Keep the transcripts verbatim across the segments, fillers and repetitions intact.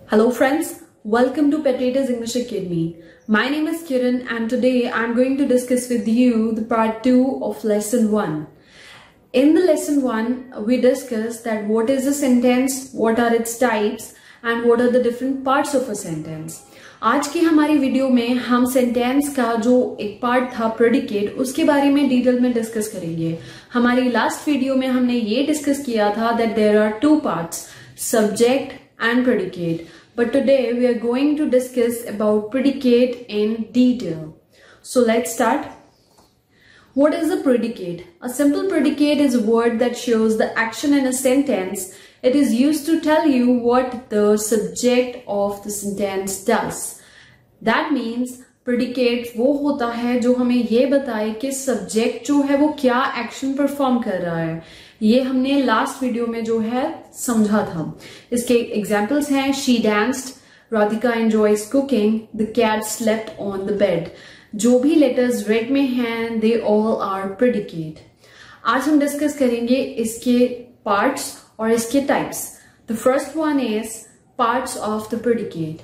Hello friends, welcome to Potatoes English Academy. My name is Kiran and today I'm going to discuss with you the part two of lesson one. In the lesson one, we discussed that what is a sentence, what are its types and what are the different parts of a sentence. आज की हमारी video में हम sentence का जो एक part था predicate उसके बारे में डिटेल में डिस्कस करेंगे. हमारी लास्ट वीडियो में हमने ये डिस्कस किया था that there are two parts, subject and predicate. But today we are going to discuss about predicate in detail. So let's start. What is a predicate? A simple predicate is a word that shows the action in a sentence. It is used to tell you what the subject of the sentence does. That means predicate वो होता है जो हमें ये बताए कि subject जो है वो क्या action perform कर रहा है. ये हमने लास्ट वीडियो में जो है समझा था. इसके एग्जाम्पल्स हैं she danced, Radhika enjoys cooking, the cat slept on the bed. जो भी लेटर्स रेड में हैं they all are predicate. आज हम डिस्कस करेंगे इसके पार्ट्स और इसके types. The first one is parts of the predicate.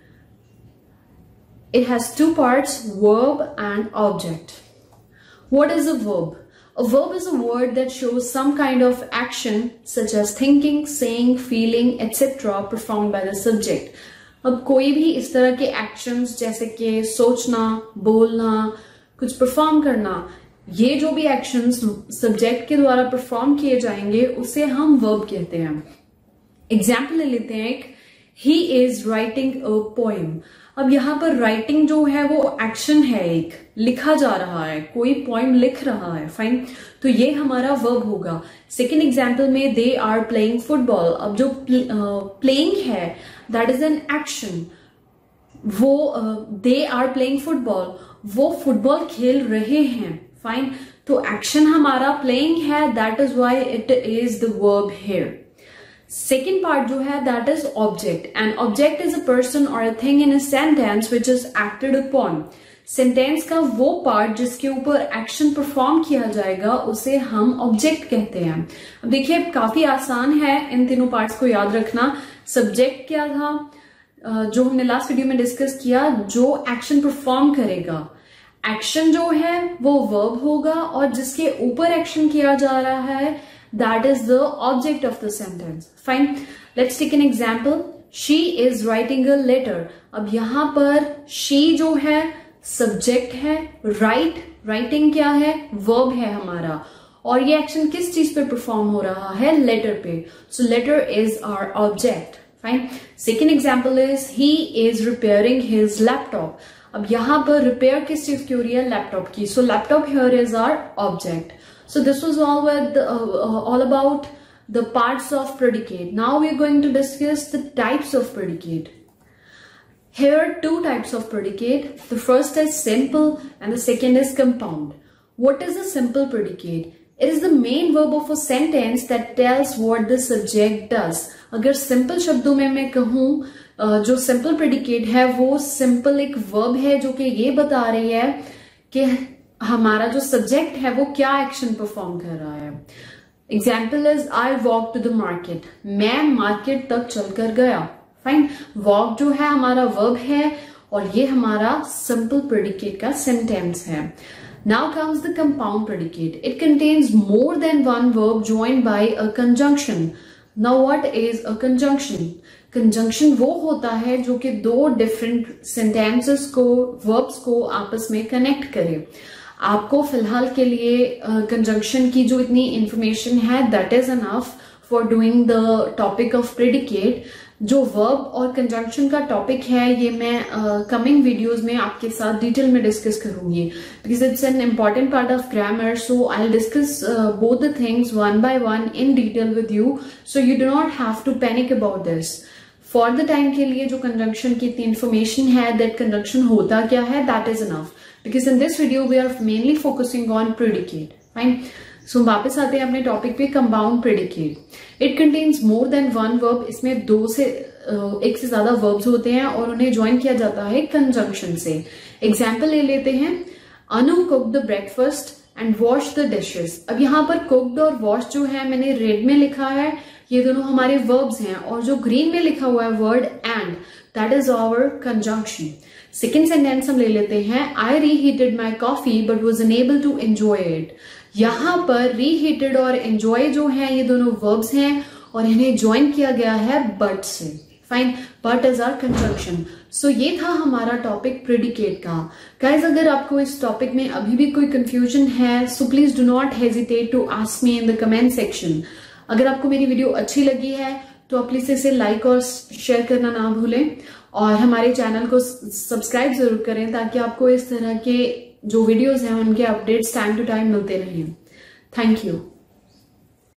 It has two parts, verb and object. What is a verb? A verb is a word that shows some kind of action such as thinking, saying, feeling, et cetera performed by the subject. अब कोई भी इस तरह के actions जैसे कि सोचना, बोलना, कुछ perform करना, ये जो भी actions subject के द्वारा perform किए जाएंगे उसे हम verb कहते हैं. Example ले लेते हैं एक, he is writing a poem. अब यहाँ पर राइटिंग जो है वो एक्शन है, एक लिखा जा रहा है, कोई पोइम लिख रहा है, फाइन. तो ये हमारा वर्ब होगा. सेकेंड एग्जाम्पल में दे आर प्लेइंग फुटबॉल. अब जो प्लेइंग uh, है दैट इज एन एक्शन. वो दे आर प्लेइंग फुटबॉल, वो फुटबॉल खेल रहे हैं, फाइन. तो एक्शन हमारा प्लेइंग है, that is why it is the verb here. Second part जो है that is object. An object is a person or a thing in a sentence which is acted upon. Sentence का वो part जिसके ऊपर action perform किया जाएगा उसे हम object कहते हैं. अब देखिए काफी आसान है इन तीनों parts को याद रखना. Subject क्या था जो हमने last वीडियो में डिस्कस किया, जो action perform करेगा. Action जो है वो verb होगा और जिसके ऊपर action किया जा रहा है that is the object of the sentence. Fine. Let's take an example. She is writing a letter. अब यहाँ पर she जो है subject है, write, writing क्या है, verb है हमारा, और ये action किस चीज पे perform हो रहा है, letter पे. So letter is our object. Fine. Second example is he is repairing his laptop. अब यहाँ पर repair किस चीज की हो रही है, laptop की. So laptop here is our object. So this was all with uh, uh, all about the parts of predicate. Now we are going to discuss the types of predicate. Here are two types of predicate. The first is simple and the second is compound. What is a simple predicate? It is the main verb of a sentence that tells what the subject does. अगर simple शब्दों में मैं कहूँ uh, जो simple predicate है वो simple एक verb है जो कि ये बता रही है कि हमारा जो सब्जेक्ट है वो क्या एक्शन परफॉर्म कर रहा है. Example is I walk to the market. मैं मार्केट तक चलकर गया. फाइन. वॉक जो है हमारा वर्ब है और ये हमारा सिंपल प्रेडिकेट का सेंटेंस है. Now comes the compound predicate. It contains more than one verb joined by a conjunction. Now what is a conjunction? Conjunction वो होता है जो कि दो डिफरेंट सेंटेंसेस को, वर्ब्स को आपस में कनेक्ट करे. आपको फिलहाल के लिए कंजंक्शन uh, की जो इतनी इंफॉर्मेशन है that is enough for doing the topic of predicate. जो वर्ब और कंजंक्शन का टॉपिक है ये मैं कमिंग uh, वीडियोस में आपके साथ डिटेल में डिस्कस करूंगी because it's an important part of grammar. So I will discuss both the things one by one in detail with you, so you do not have to panic about this. For the time के लिए जो conjunction की इतनी information है, that conjunction होता क्या है, that is enough. Because in this video we are mainly focusing on predicate. Fine. So वापस आते हैं अपने टॉपिक पे. compound predicate. It contains more than one verb. इसमें दो से एक से ज्यादा verbs होते हैं और उन्हें join किया जाता है conjunction से. Example ले लेते हैं. Anu cooked the breakfast and washed the dishes. अब यहाँ पर cooked और washed जो है मैंने red में लिखा है ये दोनों हमारे वर्ब्स हैं, और जो ग्रीन में लिखा हुआ है word and, that is our conjunction. Second sentence हम ले लेते हैं, I reheated my coffee but was unable to enjoy it. यहां पर रीहीटेड और एंजॉय जो है ये दोनों वर्ब्स हैं और इन्हें ज्वाइन किया गया है बट से। Fine, but is our conjunction. So ये था हमारा टॉपिक प्रेडिकेट का। गाइज, अगर आपको इस टॉपिक में अभी भी कोई कंफ्यूजन है so please do not hesitate to ask me in the comment section. अगर आपको मेरी वीडियो अच्छी लगी है तो आप प्लीज इसे लाइक और शेयर करना ना भूलें, और हमारे चैनल को सब्सक्राइब जरूर करें ताकि आपको इस तरह के जो वीडियोस हैं उनके अपडेट्स टाइम टू टाइम मिलते रहें। Thank you.